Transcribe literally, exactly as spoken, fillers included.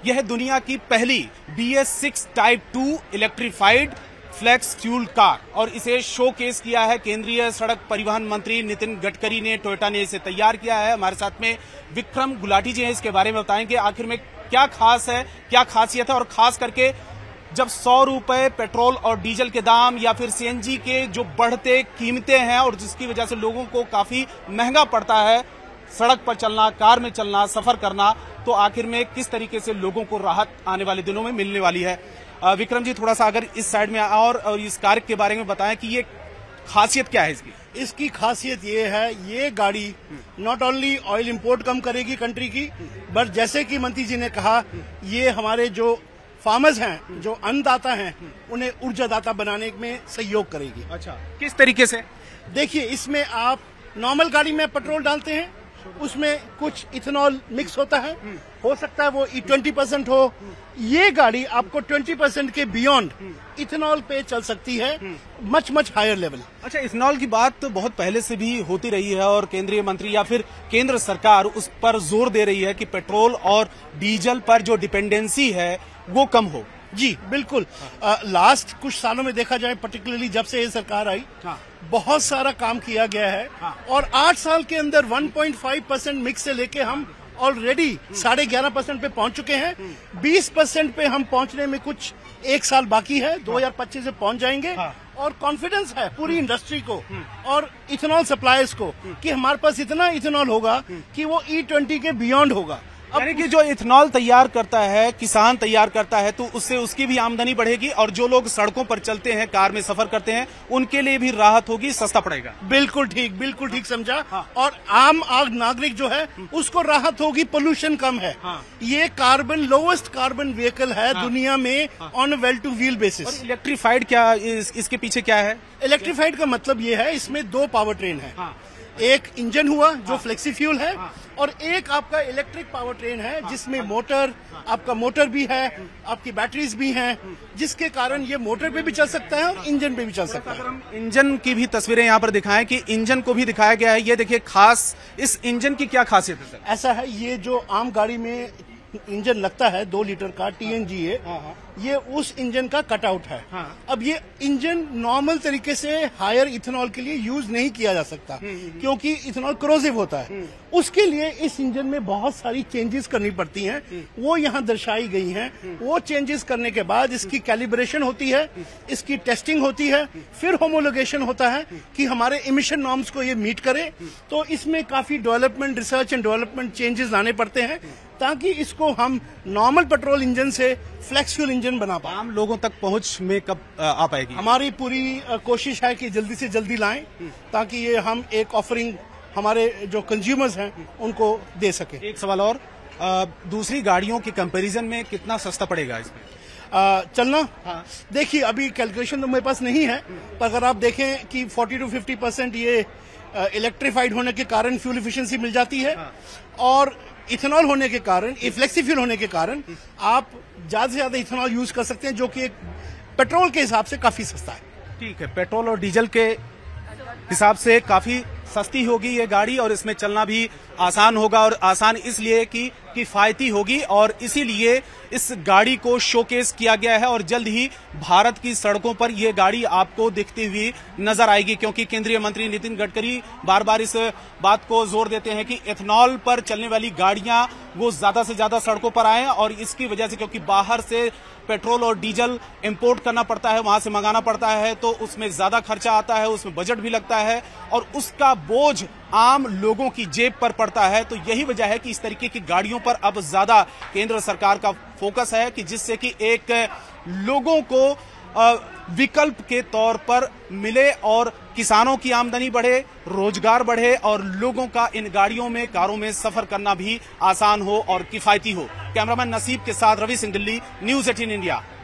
यह दुनिया की पहली B S six type two electrified flex fuel car और इसे शोकेस किया है केंद्रीय सड़क परिवहन मंत्री नितिन गडकरी ने। टोयोटा ने इसे तैयार किया है। हमारे साथ में विक्रम गुलाटी जी हैं, इसके बारे में बताएंगे आखिर में क्या खास है, क्या खासियत है और खास करके जब सौ रुपए पेट्रोल और डीजल के दाम या फिर सी एन जी के जो बढ़ते कीमतें हैं और जिसकी वजह से लोगों को काफी महंगा पड़ता है सड़क पर चलना, कार में चलना, सफर करना, तो आखिर में किस तरीके से लोगों को राहत आने वाले दिनों में मिलने वाली है। विक्रम जी, थोड़ा सा अगर इस साइड में और, और इस कार के बारे में बताएं कि ये खासियत क्या है इसकी। इसकी खासियत ये है, ये गाड़ी नॉट ओनली ऑयल इंपोर्ट कम करेगी कंट्री की, बट जैसे कि मंत्री जी ने कहा, ये हमारे जो फार्मर्स हैं, जो अन्नदाता हैं, उन्हें ऊर्जादाता बनाने में सहयोग करेगी। अच्छा, किस तरीके से? देखिए, इसमें आप नॉर्मल गाड़ी में पेट्रोल डालते हैं, उसमें कुछ इथेनॉल मिक्स होता है, हो सकता है वो ट्वेंटी परसेंट हो। ये गाड़ी आपको ट्वेंटी परसेंट के बियॉन्ड इथेनॉल पे चल सकती है, मच मच हायर लेवल। अच्छा, इथेनॉल की बात तो बहुत पहले से भी होती रही है और केंद्रीय मंत्री या फिर केंद्र सरकार उस पर जोर दे रही है कि पेट्रोल और डीजल पर जो डिपेंडेंसी है वो कम हो। जी बिल्कुल। लास्ट कुछ सालों में देखा जाए, पर्टिकुलरली जब से ये सरकार आई, हाँ। बहुत सारा काम किया गया है, हाँ। और आठ साल के अंदर one point five percent mix से लेके हम ऑलरेडी साढ़े ग्यारह परसेंट पे पहुंच चुके हैं। बीस परसेंट पे हम पहुंचने में कुछ एक साल बाकी है, दो हजार पच्चीस से पहुंच जाएंगे। हाँ। और कॉन्फिडेंस है पूरी इंडस्ट्री को और इथेनॉल सप्लायर्स को कि हमारे पास इतना इथेनॉल होगा कि वो ई ट्वेंटी के बियॉन्ड होगा। यानी कि जो इथेनॉल तैयार करता है, किसान तैयार करता है, तो उससे उसकी भी आमदनी बढ़ेगी और जो लोग सड़कों पर चलते हैं, कार में सफर करते हैं, उनके लिए भी राहत होगी, सस्ता पड़ेगा। बिल्कुल ठीक, बिल्कुल ठीक समझा। हाँ। और आम आग नागरिक जो है उसको राहत होगी, पोल्यूशन कम है। हाँ। ये कार्बन लोवेस्ट कार्बन व्हीकल है, हाँ। दुनिया में on well to wheel basis. और इलेक्ट्रीफाइड क्या, इस, इसके पीछे क्या है? इलेक्ट्रीफाइड का मतलब ये है, इसमें दो पावर ट्रेन है। हाँ। एक इंजन हुआ जो हाँ। फ्लेक्सी फ्यूल है, हाँ। और एक आपका इलेक्ट्रिक पावर ट्रेन है, हाँ। जिसमें मोटर, आपका मोटर भी है, आपकी बैटरीज भी हैं, जिसके कारण ये मोटर पे भी चल सकता है और इंजन पे भी चल सकता है। अगर हम इंजन की भी तस्वीरें यहाँ पर दिखाएं कि इंजन को भी दिखाया गया है, ये देखिए खास इस इंजन की क्या खासियत है सर? ऐसा है, ये जो आम गाड़ी में इंजन लगता है दो लीटर का टी एन जी ए, ये उस इंजन का कटआउट है। हाँ। अब ये इंजन नॉर्मल तरीके से हायर इथेनॉल के लिए यूज नहीं किया जा सकता, क्योंकि इथेनॉल क्रोजिव होता है। उसके लिए इस इंजन में बहुत सारी चेंजेस करनी पड़ती हैं, वो यहाँ दर्शाई गई हैं। वो चेंजेस करने के बाद इसकी कैलिब्रेशन होती है, इसकी टेस्टिंग होती है, फिर होमोलोगेशन होता है कि हमारे इमिशन नॉर्म्स को ये मीट करे। तो इसमें काफी development, research and development changes लाने पड़ते हैं ताकि इसको हम नॉर्मल पेट्रोल इंजन से फ्लेक्स फ्यूल इंजन बना पाए। आम लोगों तक पहुंच में कब आ पाएगी? हमारी पूरी कोशिश है कि जल्दी से जल्दी लाएं, ताकि ये हम एक ऑफरिंग हमारे जो कंज्यूमर्स हैं उनको दे सके। एक सवाल और, आ, दूसरी गाड़ियों के कंपैरिजन में कितना सस्ता पड़ेगा इसमें आ, चलना? हाँ। देखिए, अभी कैलकुलेशन तो मेरे पास नहीं है, पर अगर आप देखें कि फोर्टी टू फिफ्टी परसेंट ये इलेक्ट्रीफाइड होने के कारण फ्यूल इफिशिएंसी मिल जाती है। हाँ। और इथेनॉल होने के कारण, फ्लेक्सी फ्यूल होने के कारण आप ज्यादा से ज्यादा इथेनॉल यूज कर सकते हैं, जो कि एक पेट्रोल के हिसाब से काफी सस्ता है। ठीक है, पेट्रोल और डीजल के हिसाब से काफी सस्ती होगी ये गाड़ी और इसमें चलना भी आसान होगा, और आसान इसलिए कि किफायती होगी, और इसीलिए इस गाड़ी को शोकेस किया गया है और जल्द ही भारत की सड़कों पर ये गाड़ी आपको दिखती हुई नजर आएगी, क्योंकि केंद्रीय मंत्री नितिन गडकरी बार बार इस बात को जोर देते हैं कि एथनॉल पर चलने वाली गाड़ियां वो ज्यादा से ज्यादा सड़कों पर आए, और इसकी वजह से, क्योंकि बाहर से पेट्रोल और डीजल इंपोर्ट करना पड़ता है, वहां से मंगाना पड़ता है, तो उसमें ज्यादा खर्चा आता है, उसमें बजट भी लगता है और उसका बोझ आम लोगों की जेब पर पड़ता है। तो यही वजह है कि इस तरीके की गाड़ियों पर अब ज्यादा केंद्र सरकार का फोकस है, कि जिससे कि एक लोगों को विकल्प के तौर पर मिले और किसानों की आमदनी बढ़े, रोजगार बढ़े और लोगों का इन गाड़ियों में, कारों में सफर करना भी आसान हो और किफायती हो। कैमरामैन नसीब के साथ Ravi Singh Delhi, news eighteen India.